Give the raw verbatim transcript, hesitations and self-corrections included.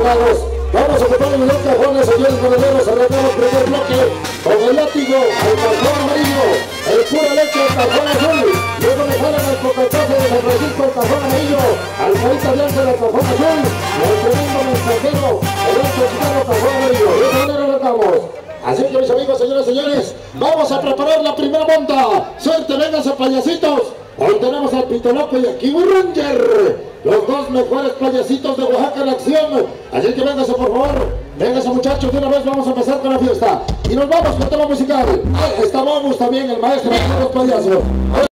lados. Vamos a ocupar los dos cajones, señores modelos, arrancamos el primer bloque con el látigo, el cajón amarillo, el pura leche, el cajón azul. Luego me jalan el cocatazo de San Francisco, el cajón amarillo, al carita blanca del cajón azul, el tremendo mensajero, el otro chicano, cajón amarillo. De esa manera arrancamos. Así que mis amigos, señores, señores, vamos a preparar la primera monta. Suerte, vénganse payasitos. Hoy tenemos al Pito Loco y a Kiwi Ranger, los dos mejores payasitos de Oaxaca en acción. Así que vénganse por favor, vénganse muchachos, de una vez vamos a empezar con la fiesta. Y nos vamos con tema musical. Ahí está Momus también, el maestro de los payasos.